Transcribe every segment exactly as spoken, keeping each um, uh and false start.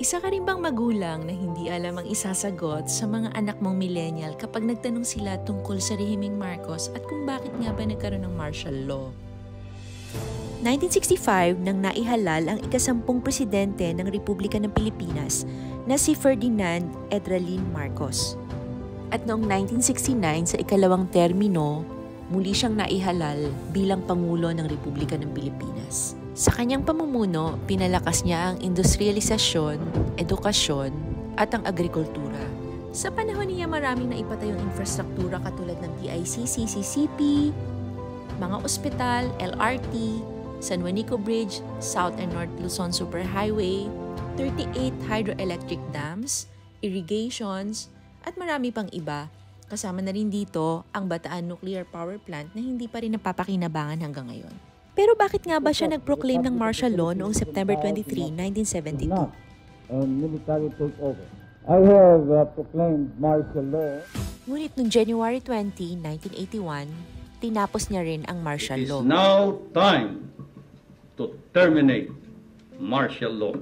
Isa ka rin bang magulang na hindi alam ang isasagot sa mga anak mong millennial kapag nagtanong sila tungkol sa rehimeng Marcos at kung bakit nga ba nagkaroon ng martial law? nineteen sixty-five nang naihalal ang ikasampung presidente ng Republika ng Pilipinas na si Ferdinand Edralin Marcos. At noong nineteen sixty-nine sa ikalawang termino, muli siyang naihalal bilang Pangulo ng Republika ng Pilipinas. Sa kanyang pamumuno, pinalakas niya ang industrialisasyon, edukasyon, at ang agrikultura. Sa panahon niya maraming naipatayong infrastruktura katulad ng P I C C, C C P, mga ospital, L R T, San Juanico Bridge, South and North Luzon Superhighway, thirty-eight hydroelectric dams, irrigations, at marami pang iba. Kasama na rin dito ang Bataan Nuclear Power Plant na hindi pa rin napapakinabangan hanggang ngayon. Pero bakit nga ba siya nag-proclaim ng martial law noong September twenty-third, nineteen seventy-two? Military takeover. I have uh, proclaimed martial law. Ngunit noong January twentieth, nineteen eighty-one, tinapos niya rin ang martial law. It is now time to terminate martial law.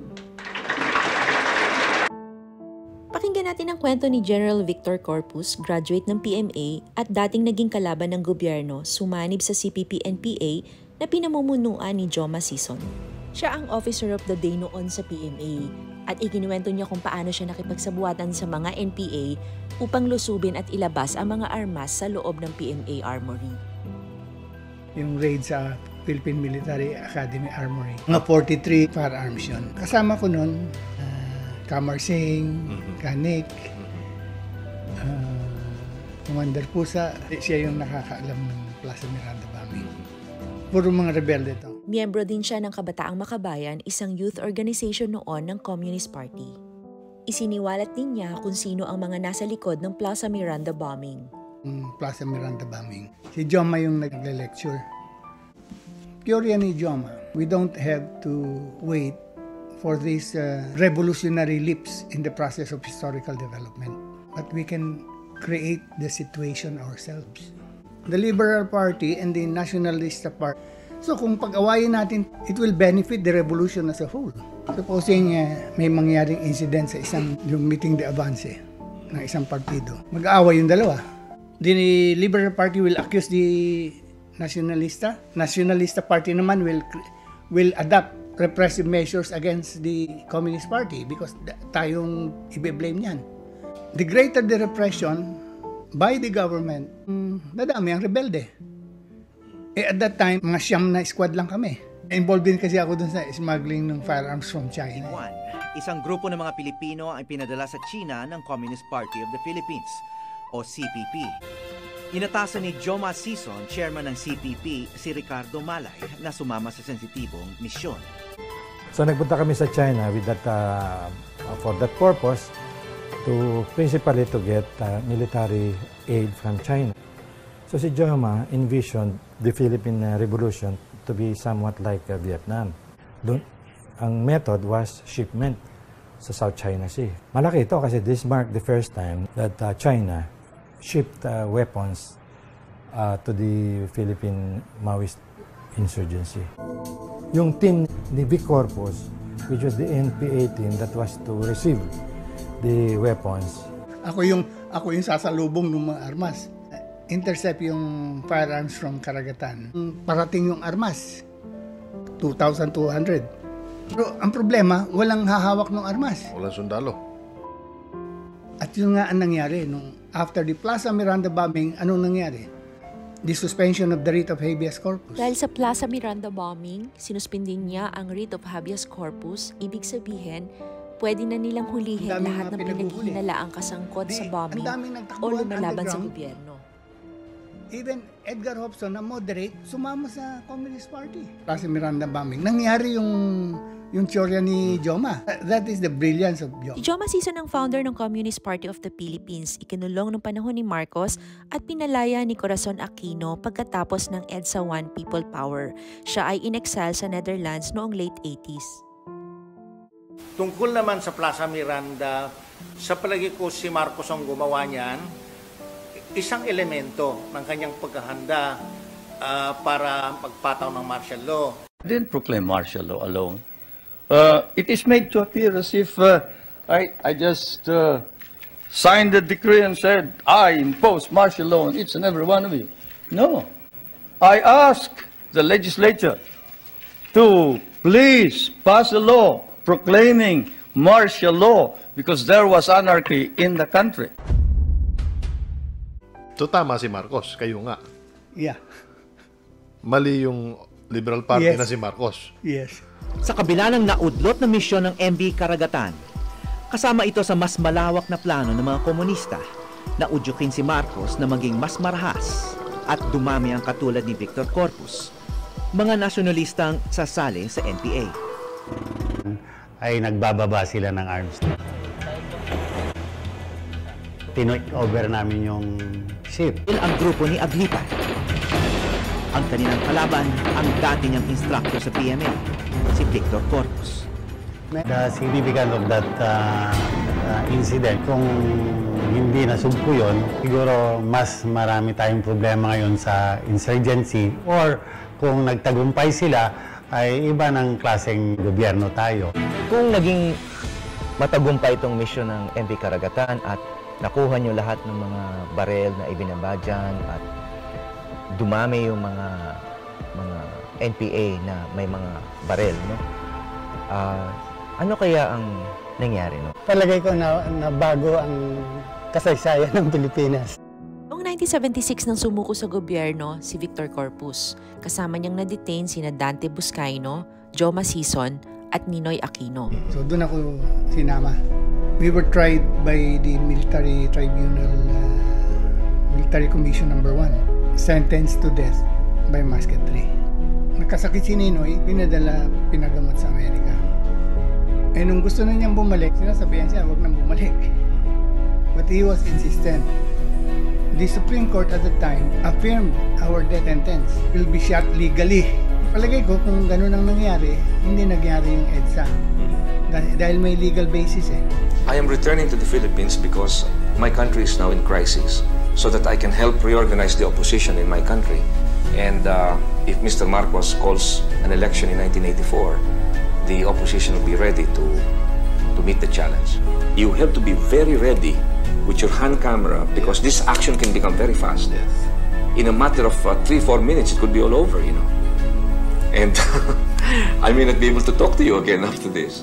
Pakinggan natin ang kwento ni General Victor Corpus, graduate ng P M A at dating naging kalaban ng gobyerno, sumanib sa C P P N P A na pinamumunuan ni Joma Sison. Siya ang officer of the day noon sa P M A at ikinuwento niya kung paano siya nakipagsabuatan sa mga N P A upang lusubin at ilabas ang mga armas sa loob ng P M A Armory. Yung raid sa Philippine Military Academy Armory, mga forty-three firearms yun. Kasama ko nun, uh, Kamar Singh, Kanik, uh, Commander Pusa, siya yung nakakaalam ng Plaza Miranda bombing. Puro mga rebelde to. Miyembro din siya ng Kabataang Makabayan, isang youth organization noon ng Communist Party. Isiniwalat din niya kung sino ang mga nasa likod ng Plaza Miranda bombing. Um, Plaza Miranda bombing. Si Joma yung nagle-lecture. Teorya ni Joma, we don't have to wait for these uh, revolutionary leaps in the process of historical development. But we can create the situation ourselves. The Liberal Party and the Nationalista Party. So kung pag-awayin natin, it will benefit the revolution as a whole. Supposing uh, may mangyaring incident sa isang yung meeting de avance ng isang partido, mag-aaway yung dalawa. The Liberal Party will accuse the Nationalista. Nationalista Party naman will will adopt repressive measures against the Communist Party because tayong ibe-blame niyan. The greater the repression by the government, mm, nadami ang rebelde. Eh at that time, mga siyam na squad lang kami. Involved din kasi ako dun sa smuggling ng firearms from China. One, isang grupo ng mga Pilipino ang pinadala sa China ng Communist Party of the Philippines o C P P. Inatasan ni Joma Sison, chairman ng C P P, si Ricardo Malay na sumama sa sensitibong misyon. So nagpunta kami sa China with that uh, for that purpose, to principally to get uh, military aid from China. So si Joma envisioned the Philippine uh, Revolution to be somewhat like uh, Vietnam. Doon, ang method was shipment sa South China Sea. Malaki ito kasi this marked the first time that uh, China shipped uh, weapons uh, to the Philippine Maoist insurgency. Yung team ni Vic Corpus, which was the N P A team that was to receive the weapons. Ako yung ako yung sasalubong ng mga armas. Intercept yung firearms from karagatan. Parating yung armas. two thousand two hundred. Pero ang problema, walang hahawak ng armas. Walang sundalo. At yun nga ang nangyari. Nung after the Plaza Miranda bombing, anong nangyari? The suspension of the writ of habeas corpus. Dahil sa Plaza Miranda bombing, sinuspindin niya ang writ of habeas corpus. Ibig sabihin, pwede na nilang hulihin lahat ng pinaghihinalaang kasangkot sa bombing o lumalaban sa gobyerno. Even Edgar Hobson, na moderate, sumama sa Communist Party. Plaza Miranda bombing. Nangyari yung yung teorya ni Joma. That is the brilliance of Joma. Si Joma Sison ang founder ng Communist Party of the Philippines. Ikinulong noong panahon ni Marcos at pinalaya ni Corazon Aquino pagkatapos ng EDSA one People Power. Siya ay in-exile sa Netherlands noong late eighties. Tungkol naman sa Plaza Miranda, sa palagi ko si Marcos ang gumawa niyan, isang elemento ng kanyang paghahanda uh, para magpataw ng martial law. I didn't proclaim martial law alone. uh, it is made to appear as if uh, I, I just uh, signed the decree and said, I impose martial law on each and every one of you. No. I ask the legislature to please pass a law proclaiming martial law because there was anarchy in the country. So tama si Marcos, kayo nga. Yeah. Mali yung Liberal Party Yes. na si Marcos. Yes. Sa kabila ng naudlot na misyon ng M V Karagatan, kasama ito sa mas malawak na plano ng mga komunista na udyukin si Marcos na maging mas marahas at dumami ang katulad ni Victor Corpus, mga nasyonalistang sasali sa N P A. Ay nagbababa sila ng arms. Tinoik over namin yung ship. Ang grupo ni Aglipa. Ang kanilang kalaban, ang dati niyang instructor sa P M A, si Victor Corpus. The significance of that uh, uh, incident, kung hindi nasugpo yun, siguro mas marami tayong problema ngayon sa insurgency, or kung nagtagumpay sila, ay iba ng klaseng gobyerno tayo. Kung naging matagumpay itong misyon ng M V Karagatan at nakuha nyo lahat ng mga barel na ibinaba dyan at dumami yung mga mga N P A na may mga barel, no? Uh, ano kaya ang nangyari, no? Palagay ko na, na bago ang kasaysayan ng Pilipinas. Noong nineteen seventy-six nang sumuko sa gobyerno si Victor Corpus, kasama niyang na-detain sina Dante Buscaino, Joma Sison at Ninoy Aquino. So doon ako sinama. We were tried by the military tribunal, uh, military commission number one, sentenced to death by musketry. Nagkasakit si Ninoy, pinadala, pinagamot sa Amerika. Eh nung gusto na niyang bumalik, sinasabihan siya, huwag nang bumalik. But he was insistent. The Supreme Court at the time affirmed our death sentence will be shot legally. Palagay ko kung ganun ang nangyari, hindi nangyari yung EDSA. Dahil, dahil may legal basis eh. I am returning to the Philippines because my country is now in crisis, so that I can help reorganize the opposition in my country. And uh, if Mister Marcos calls an election in nineteen eighty-four, the opposition will be ready to, to meet the challenge. You have to be very ready with your hand camera because this action can become very fast. In a matter of uh, three, four minutes, it could be all over, you know. And I may not be able to talk to you again after this.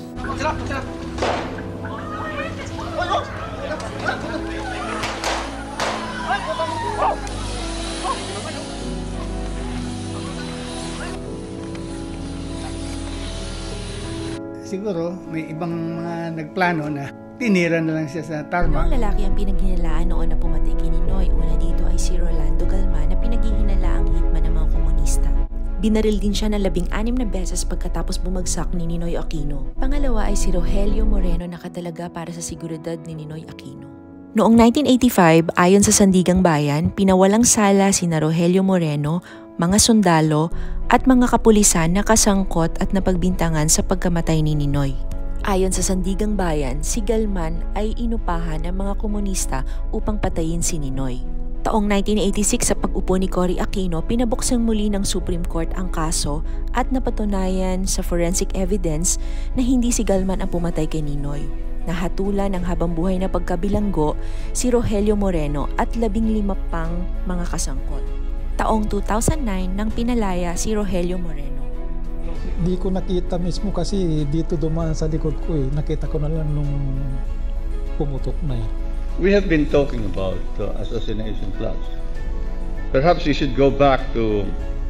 Siguro may ibang mga nagplano na tinira na lang siya sa tarmac. Ang lalaki ang pinaghinalaan noon na pumatay kay Ninoy. Una dito ay si Rolando Galma na pinaghihinalaang hitman ng mga komunista. Binaril din siya ng labing-anim na beses pagkatapos bumagsak ni Ninoy Aquino. Pangalawa ay si Rogelio Moreno na katalaga para sa seguridad ni Ninoy Aquino. Noong nineteen eighty-five, ayon sa Sandigang Bayan, pinawalang sala sina Rogelio Moreno, mga sundalo at mga kapulisan na kasangkot at napagbintangan sa pagkamatay ni Ninoy. Ayon sa Sandigang Bayan, si Galman ay inupahan ng mga komunista upang patayin si Ninoy. Taong nineteen eighty-six sa pag-upo ni Cory Aquino, pinabuksang muli ng Supreme Court ang kaso at napatunayan sa forensic evidence na hindi si Galman ang pumatay kay Ninoy. Nahatulan ng habang buhay na pagkabilanggo si Rogelio Moreno at labing lima pang mga kasangkot. Taong two thousand nine nang pinalaya si Rogelio Moreno. Di ko nakita mismo kasi dito dumaan sa likod ko eh. Nakita ko na lang nung pumutok na eh. We have been talking about uh, assassination plots. Perhaps we should go back to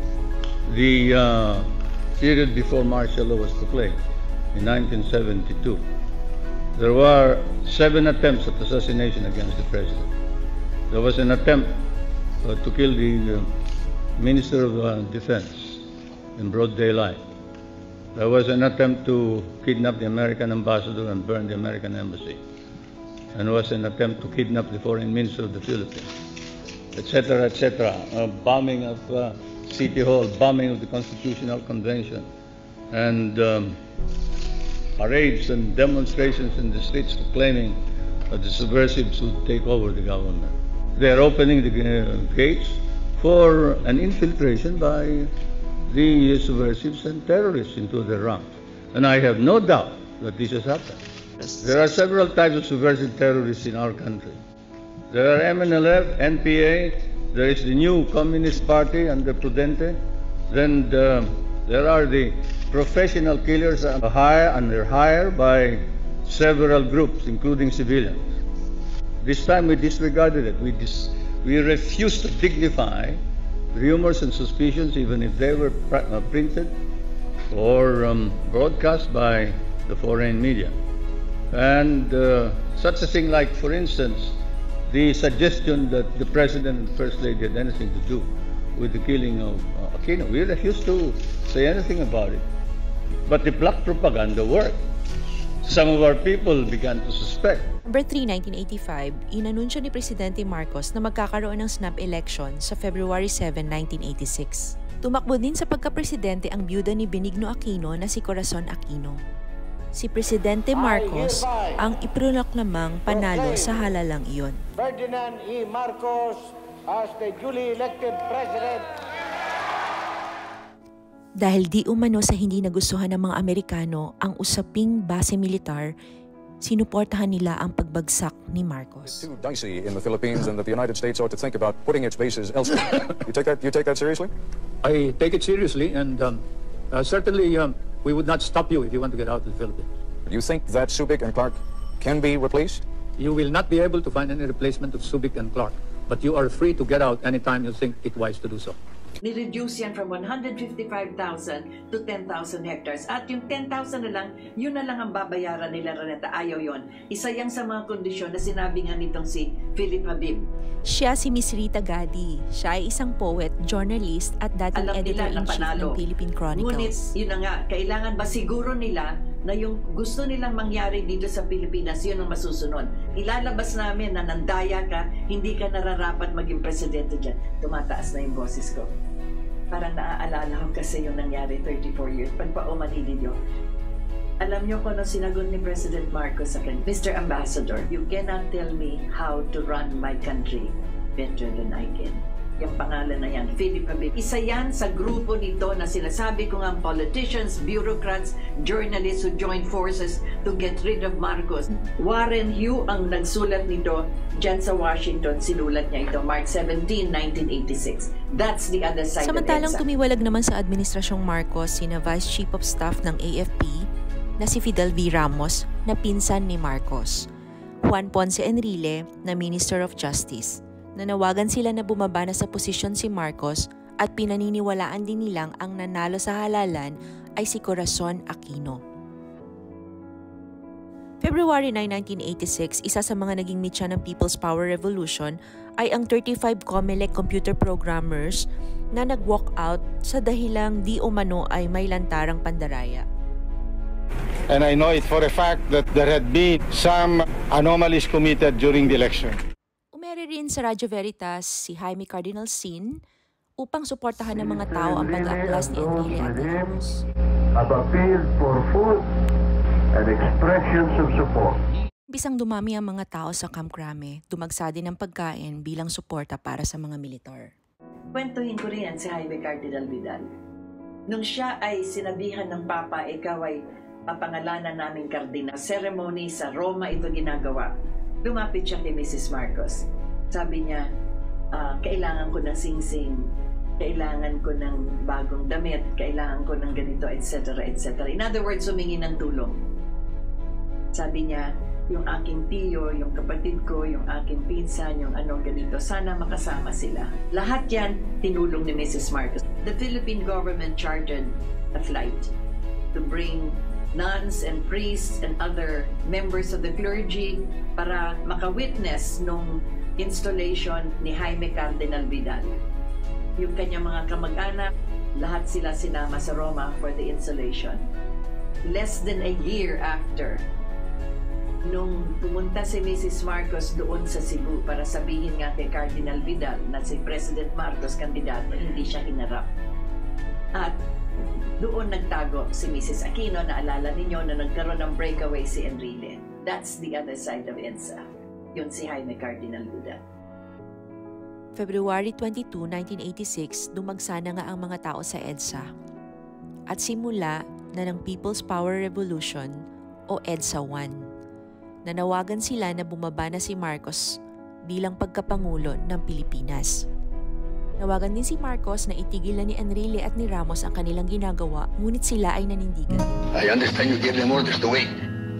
the uh, period before martial law was proclaimed in nineteen seventy-two. There were seven attempts at assassination against the president. There was an attempt uh, to kill the uh, Minister of uh, Defense in broad daylight. There was an attempt to kidnap the American ambassador and burn the American embassy. And there was an attempt to kidnap the foreign minister of the Philippines, et cetera, et cetera. Uh, bombing of uh, City Hall, bombing of the Constitutional Convention, and um, parades and demonstrations in the streets proclaiming that the subversives would take over the government. They are opening the uh, gates for an infiltration by the subversives and terrorists into their ranks. And I have no doubt that this has happened. There are several types of subversive terrorists in our country. There are M N L F, N P A, there is the new Communist Party under Prudente, then the, there are the professional killers under hire, under hire by several groups, including civilians. This time we disregarded it. We, dis, we refused to dignify rumors and suspicions, even if they were pr uh, printed or um, broadcast by the foreign media. And uh, such a thing like, for instance, the suggestion that the President and First Lady had anything to do with the killing of uh, Aquino. We refused to say anything about it. But the black propaganda worked. Some of our people began to suspect. November three, nineteen eighty-five, inanunsyo ni Presidente Marcos na magkakaroon ng snap election sa February seventh, nineteen eighty-six. Tumakbo din sa pagkapresidente ang byuda ni Benigno Aquino na si Corazon Aquino. Si Presidente Marcos ang iproloklamang panalo sa halalang iyon. Ferdinand E. Marcos as the duly elected President. Dahil di umano sa hindi nagustuhan ng mga Amerikano ang usaping base militar, sinuportahan nila ang pagbagsak ni Marcos. It's too dicey in the Philippines and that the United States ought to think about putting its bases elsewhere. You take that, you take that seriously? I take it seriously, and um, uh, certainly um, we would not stop you if you want to get out of the Philippines. Do you think that Subic and Clark can be replaced? You will not be able to find any replacement of Subic and Clark, but you are free to get out anytime you think it wise to do so. Ni-reduce yan from one hundred fifty-five thousand to ten thousand hectares. At yung ten thousand na lang, yun na lang ang babayaran nila, Renata. Ayaw yon. Isa yang sa mga kondisyon na sinabi nga nitong si Philip Habib. Siya si Miss Rita Gadi. Siya ay isang poet, journalist at dating editor-in-chief ng Philippine Chronicles. Ngunit, yun na nga, kailangan ba siguro nila na yung gusto nilang mangyari dito sa Pilipinas, yun ang masusunod. Ilalabas namin na nandaya ka, hindi ka nararapat maging presidente dyan. Tumataas na yung boses ko. Parang naaalala ko kasi yung nangyari thirty-four years. Pagpa-umanili nyo. Alam nyo kung ano sinagot ni President Marcos sa akin, Mister Ambassador, you cannot tell me how to run my country better than I can. Yung pangalan na yan, Philip Habib. Isa yan sa grupo nito na sinasabi ko nga politicians, bureaucrats, journalists who joined forces to get rid of Marcos. Warren Hugh ang nagsulat nito dyan sa Washington. Sinulat niya ito, March seventeenth, nineteen eighty-six. That's the other side Samantalang of EDSA. tumiwalag naman sa administrasyong Marcos sina Vice Chief of Staff ng A F P na si Fidel V. Ramos na pinsan ni Marcos, Juan Ponce Enrile na Minister of Justice. Nanawagan sila na bumaba na sa posisyon si Marcos at pinaniniwalaan din nilang ang nanalo sa halalan ay si Corazon Aquino. February ninth, nineteen eighty-six, isa sa mga naging mitya ng People's Power Revolution ay ang thirty-five COMELEC computer programmers na nag-walk out sa dahilang di umano ay may lantarang pandaraya. And I know it for a fact that there had been some anomalies committed during the election. Umere rin sa Radyo Veritas si Jaime Cardinal Sin upang suportahan ng mga tao ang pag-aaklas ni Enrile at Ramos. Have appealed for food and expressions of support. Bisang dumami ang mga tao sa Camp Crame, dumagsa din ang pagkain bilang suporta para sa mga militar. Kwentuhin ko rin yan si Jaime Cardinal Vidal. Nung siya ay sinabihan ng Papa, ikaw ay papangalanan namin Kardinal. Ceremony sa Roma ito ginagawa. Lumapit siya kay Missus Marcos. Sabi niya, uh, kailangan ko ng singsing, kailangan ko ng bagong damit, kailangan ko ng ganito, et cetera, et cetera. In other words, humingi ng tulong. Sabi niya, yung aking tiyo, yung kapatid ko, yung aking pinsan, yung ano ganito, sana makasama sila. Lahat yan, tinulong ni Missus Marcos. The Philippine government chartered a flight to bring nuns and priests and other members of the clergy para makawitness nung installation ni Jaime Cardinal Vidal. Yung kanyang mga kamag-anak, lahat sila sinama sa Roma for the installation. Less than a year after, nung pumunta si Missus Marcos doon sa Cebu para sabihin nga kay Cardinal Vidal na si President Marcos kandidato, hindi siya hinarap. At doon nagtago si Missus Aquino, naalala ninyo na nagkaroon ng breakaway si Enrile. That's the other side of EDSA. Yun si Jaime Cardinal Vidal. February twenty-second, nineteen eighty-six, dumagsa na nga ang mga tao sa EDSA. At simula, na ng People's Power Revolution o EDSA one. Nanawagan sila na bumaba na si Marcos bilang pagkapangulo ng Pilipinas. Nawagan din si Marcos na itigil na ni Enrile at ni Ramos ang kanilang ginagawa, ngunit sila ay nanindigan. I understand you gave them orders to wait.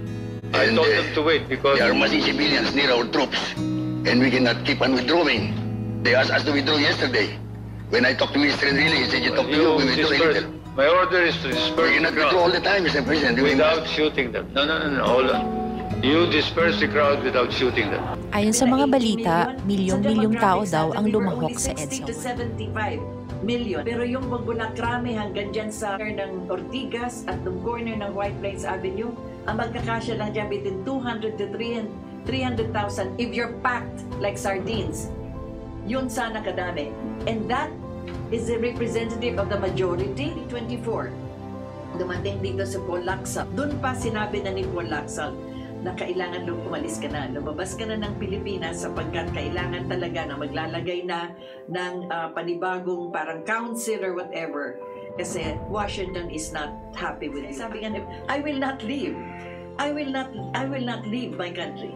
I And, told uh, them to wait because... There are massing civilians near our troops, and we cannot keep on withdrawing. They asked us to withdraw yesterday. When I talked to Mister Enrile, he said you talked to you, we withdraw a little. My order is to disperse We cannot the crowd. withdraw all the time, Mister President. We Without must- shooting them. No, no, no, no, hold on. You disperse the crowd without shooting them. Ayon sa mga balita, milyong-milyong tao daw ang lumahok sa sixty to EDSA one. seventy-five million. Pero yung Magbulakrame hanggang dyan sa corner ng Ortigas at ng corner ng White Plains Avenue, ang magkakasya lang dyan between two hundred to three hundred thousand if you're packed like sardines. Yun sana kadami. And that is the representative of the majority. twenty-four, dumating dito sa Paul Lacson. Doon pa sinabi na ni Paul Lacson na kailangan nung umalis ka na, lumabas ka na ng Pilipinas sapagkat kailangan talaga na maglalagay na ng uh, panibagong parang council or whatever kasi Washington is not happy with it. Sabi nga, I will not leave. I will not I will not leave my country.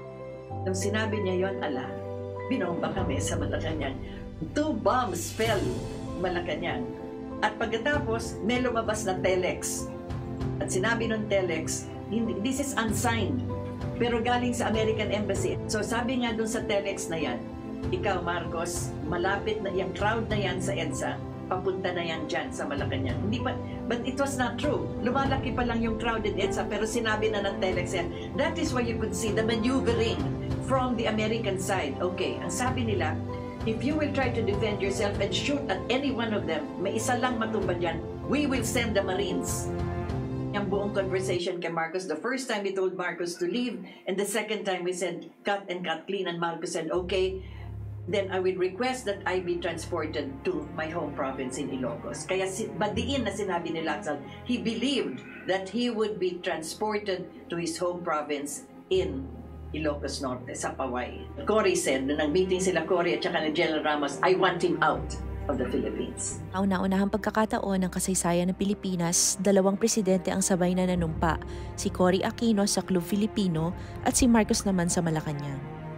Nung sinabi niya yon, ala, binomba kami sa Malacanang. Two bombs fell Malacanang. At pagkatapos, may lumabas na telex. At sinabi ng telex, this is unsigned, pero galing sa American Embassy. So sabi nga dun sa telex na yan, ikaw Marcos, malapit na yung crowd na yan sa EDSA, papunta na yan dyan sa Malacanang. Hindi pa, but it was not true. Lumalaki pa lang yung crowded EDSA, pero sinabi na ng telex yan. That is why you could see the maneuvering from the American side. Okay, ang sabi nila, if you will try to defend yourself and shoot at any one of them, may isa lang matumba dyan, we will send the Marines. Yung buong conversation kay Marcos, the first time we told Marcos to leave, and the second time we said, cut and cut clean, and Marcos said, okay, then I will request that I be transported to my home province in Ilocos. Kaya badiin na sinabi ni Lacson, he believed that he would be transported to his home province in Ilocos Norte, sa Paway. Cory said, nung nag-meeting sila Cory at saka ni General Ramos, I want him out of the Philippines. Kauna-unahang pagkakataon ng kasaysayan ng Pilipinas, dalawang presidente ang sabay na nanumpa, si Cory Aquino sa Club Filipino at si Marcos naman sa Malacanang.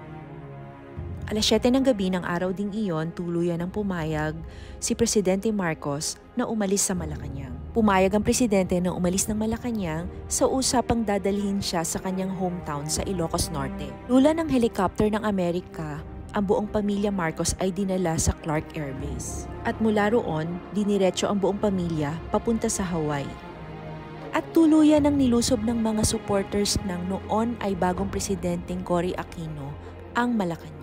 Alas siyete ng gabi ng araw ding iyon, tuluyan ng pumayag si Presidente Marcos na umalis sa Malacanang. Pumayag ang presidente na umalis ng Malacanang sa usapang dadalhin siya sa kanyang hometown sa Ilocos Norte. Lula ng helicopter ng Amerika, ang buong pamilya Marcos ay dinala sa Clark Air Base. At mula roon, diniretso ang buong pamilya papunta sa Hawaii. At tuluyan ng nilusob ng mga supporters ng noon ay bagong presidenteng Cory Aquino ang Malacanang.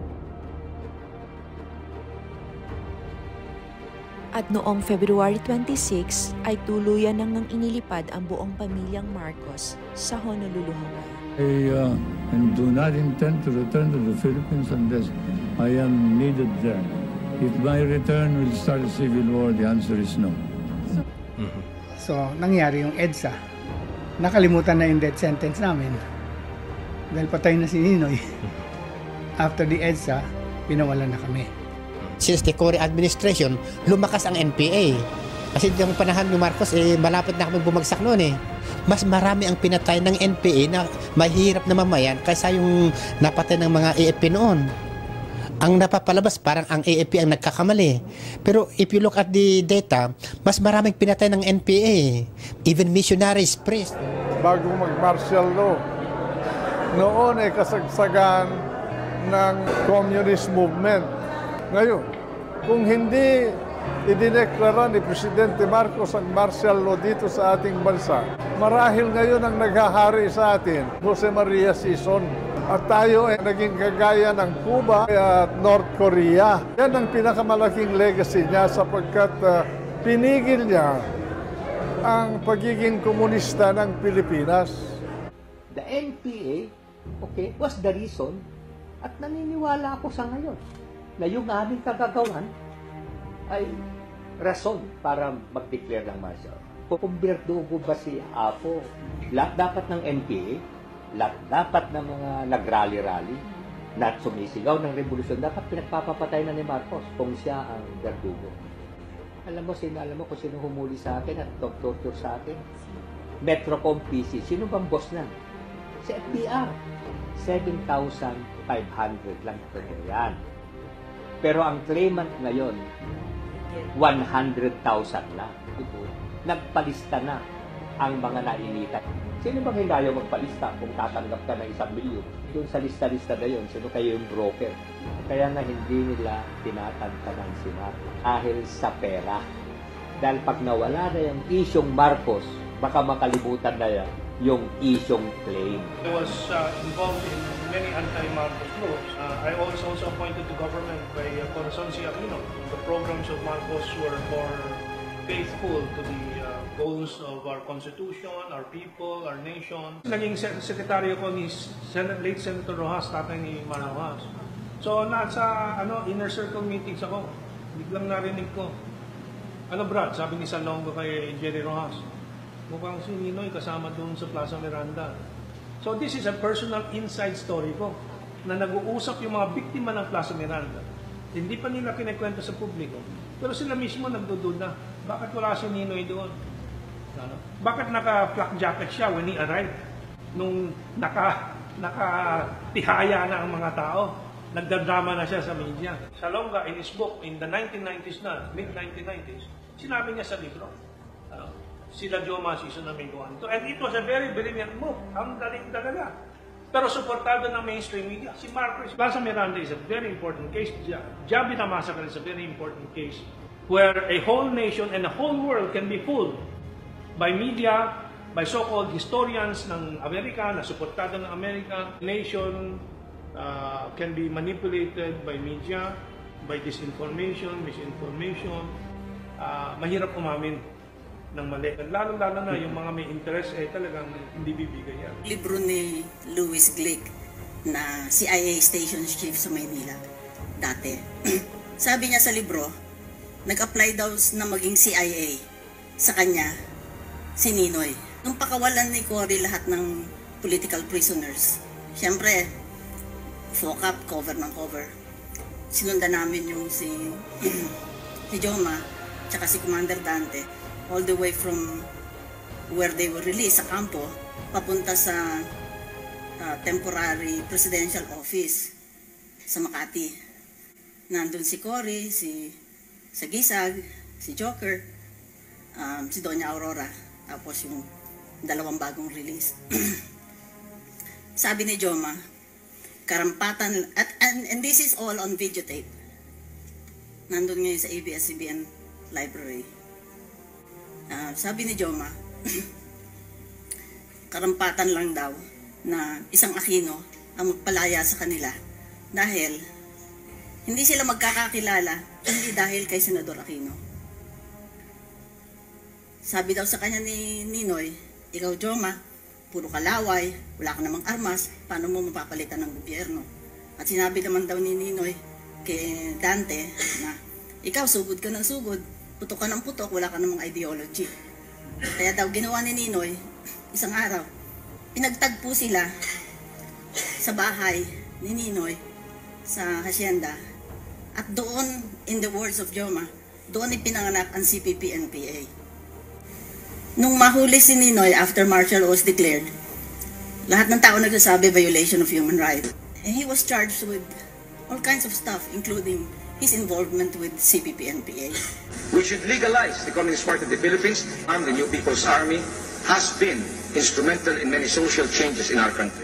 At noong February twenty-six ay tuluyan nang nang inilipad ang buong pamilyang Marcos sa Honolulu, Hawaii. I uh, and do not intend to return to the Philippines unless I am needed there. If my return will start a civil war, the answer is no. So, nangyari yung EDSA. Nakalimutan na yung death sentence namin. Dahil patay na si Ninoy. After the EDSA, pinawalan na kami. Since the Cory administration, lumakas ang N P A. Kasi yung panahon ni Marcos, eh, malapit na kami bumagsak noon eh. Mas marami ang pinatay ng N P A na mahirap na mamayan kaysa yung napatay ng mga A F P noon. Ang napapalabas, parang ang A F P ang nagkakamali. Pero if you look at the data, mas maraming pinatay ng N P A. Even missionaries, priests. Bago mag-martial law, noon ay kasagsagan ng communist movement. Ngayon, kung hindi idineklara ni Presidente Marcos ang martial law dito sa ating bansa, marahil ngayon ang naghahari sa atin, Jose Maria Sison. At tayo ay naging kagaya ng Cuba at North Korea. Yan ang pinakamalaking legacy niya sapagkat uh, pinigil niya ang pagiging komunista ng Pilipinas. The N P A, okay, was the reason at naniniwala ako sa ngayon na yung aming kagagawan ay rason para mag-declare ng martial. Kukumbirdugo ba si Apo? Lahat dapat ng N P A, lahat dapat ng mga nag-rally-rally na sumisigaw ng revolusyon, dapat pinagpapapatay na ni Marcos kung siya ang berdugo. Alam mo, sino, alam mo kung sino humuli sa akin at torture sa akin? Metrocom P C. Sino bang boss na? Si F B R. seven thousand five hundred lang ito yan. Pero ang claimant ngayon, one hundred thousand lang. Ito, nagpalista na ang mga nainitan. Sino bang hindi ayaw magpalista kung tatanggap ka ng isang milyon? Doon sa lista-lista na yun, sino kayo yung broker? Kaya nga hindi nila tinatantanan si Marcos dahil sa pera. Dahil pag nawala na yung isyong Marcos, baka makalimutan na yan yung isyong claim. I was uh, involved in many anti-Marcos laws. Uh, I was also appointed to government by uh, Corazon C. Aquino. The programs of Marcos were more faithful to the uh, goals of our constitution, our people, our nation. Naging sekretaryo ko ni Sen late Senator Rojas, tatay ni Mar Rojas. So nasa ano, inner circle meetings ako. Biglang narinig ko, ano Brad, sabi ni Salongo kay Jerry Rojas, mukhang si Ninoy kasama doon sa Plaza Miranda. So this is a personal inside story ko na nag-uusap yung mga biktima ng Plaza Miranda. Hindi pa nila kinikwento sa publiko. Pero sila mismo nagdududa. Bakit wala si Ninoy doon? Ano? Bakit naka-flak jacket siya when he arrived? Nung naka, naka-tihaya na ang mga tao, nagdadrama na siya sa media. Salonga, in his book, in the nineteen nineties na, mid nineteen nineties, sinabi niya sa libro, ano, sila Joma Sison na may gawa nito. And it was a very brilliant move. Ang galing talaga. Pero suportado ng mainstream media. Si Marcos Plaza Miranda is a very important case. Jabita Massacre is a very important case where a whole nation and a whole world can be fooled by media, by so-called historians ng Amerika, na suportado ng Amerika. Nation uh, can be manipulated by media, by disinformation, misinformation. Uh, mahirap umamin ng mali. Lalo-lalo na yung mga may interest, eh talagang hindi bibigay yan. Libro ni Louis Glick na C I A Station Chief sa Maynila dati. Sabi niya sa libro, nag-apply daw na maging C I A sa kanya si Ninoy. Nung pakawalan ni Cory lahat ng political prisoners, siyempre, focus up, cover ng cover. Sinundan namin yung si, si Joma, tsaka si Commander Dante, all the way from where they were released sa kampo, papunta sa uh, temporary presidential office sa Makati. Nandun si Cory, si Sagisag, si Joker, um, si Doña Aurora, tapos yung dalawang bagong release. Sabi ni Joma, karampatan, at, and, and this is all on videotape. Nandun ngayon sa A B S C B N library. Uh, sabi ni Joma, karampatan lang daw na isang Aquino ang magpalaya sa kanila dahil hindi sila magkakakilala, hindi dahil kay Senador Aquino. Sabi daw sa kanya ni Ninoy, ikaw Joma, puro kalaway, wala ka namang armas, paano mo mapapalitan ng gobyerno? At sinabi naman daw ni Ninoy kay Dante na, ikaw sugod ka ng sugod, putok ka ng putok, wala ka namang ideology. Kaya daw ginawa ni Ninoy, isang araw, pinagtagpo sila sa bahay ni Ninoy sa hacienda. At doon, in the words of Joma, doon ipinanganak ang C P P N P A. Nung mahuli si Ninoy after martial law was declared, lahat ng tao nagsasabi violation of human rights. And he was charged with all kinds of stuff, including his involvement with C P P N P A. We should legalize the Communist Party of the Philippines, and the New People's Army has been instrumental in many social changes in our country.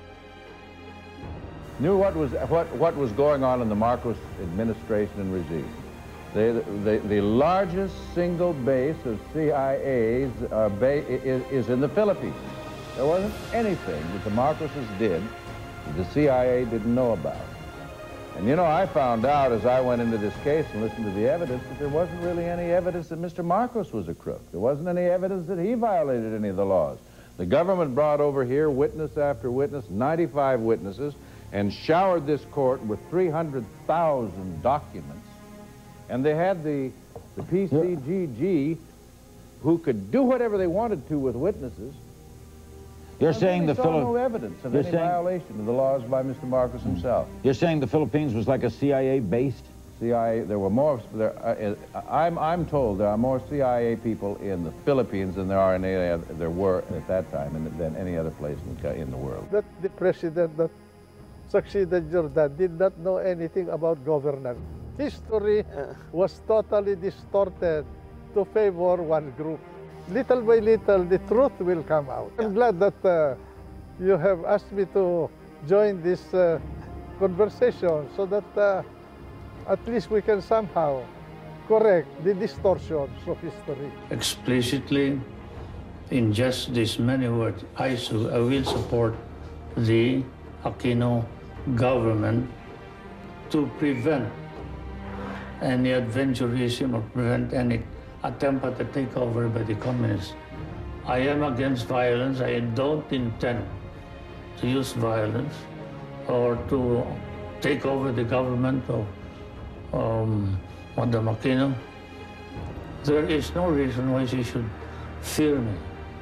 Knew what was what what was going on in the Marcos administration and regime. They, the the largest single base of C I A's uh, ba is, is in the Philippines. There wasn't anything that the Marcoses did that the C I A didn't know about. And you know, I found out as I went into this case and listened to the evidence that there wasn't really any evidence that Mister Marcos was a crook. There wasn't any evidence that he violated any of the laws. The government brought over here witness after witness, ninety-five witnesses, and showered this court with three hundred thousand documents. And they had the, the P C G G who could do whatever they wanted to with witnesses. You're saying the Philippines... no Philippines... evidence of any saying... violation of the laws by Mister Marcos himself. You're saying the Philippines was like a C I A base? C I A, there were more, there, uh, I'm, I'm told there are more C I A people in the Philippines than there are in any other, there were at that time in, than any other place in the, in the world. That the president that succeeded your dad did not know anything about governance. History was totally distorted to favor one group. Little by little, the truth will come out. I'm glad that uh, you have asked me to join this uh, conversation so that uh, at least we can somehow correct the distortions of history. Explicitly, in just these many words, I, I will support the Aquino government to prevent any adventurism or prevent any attempt at a takeover by the communists. I am against violence. I don't intend to use violence or to take over the government of um, Madam Aquino. There is no reason why she should fear me.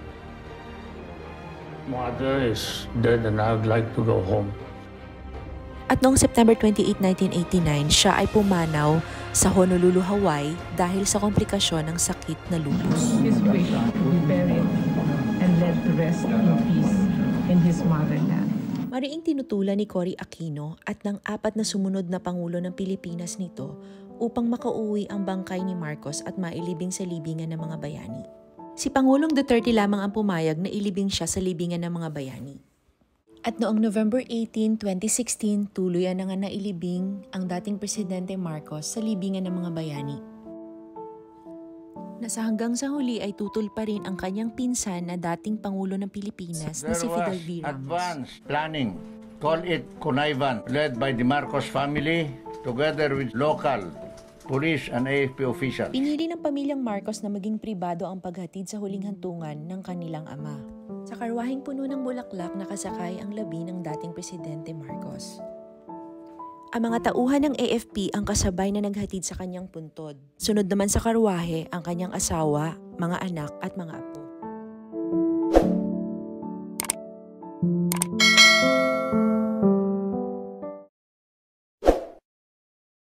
Mother is dead and I would like to go home. At noong September twenty-eighth, nineteen eighty-nine, siya ay pumanaw sa Honolulu, Hawaii dahil sa komplikasyon ng sakit na lupus. His wish to be buried and led to rest in peace in his motherland. Mariing tinutulan ni Cory Aquino at ng apat na sumunod na Pangulo ng Pilipinas nito upang makauwi ang bangkay ni Marcos at mailibing sa libingan ng mga bayani. Si Pangulong Duterte lamang ang pumayag na ilibing siya sa libingan ng mga bayani. At noong November eighteenth, twenty sixteen, tuluyan na nga nailibing ang dating Presidente Marcos sa libingan ng mga bayani. Nasa hanggang sa huli ay tutol pa rin ang kanyang pinsan na dating Pangulo ng Pilipinas na si Fidel V. Ramos. Advanced planning, call it connivance, led by the Marcos family together with local police and A F P officials. Pinili ng pamilyang Marcos na maging pribado ang paghatid sa huling hantungan ng kanilang ama. Sa karwaheng puno ng bulaklak nakasakay ang labi ng dating Presidente Marcos. Ang mga tauhan ng A F P ang kasabay na naghatid sa kanyang puntod. Sunod naman sa karwahe ang kanyang asawa, mga anak at mga apo.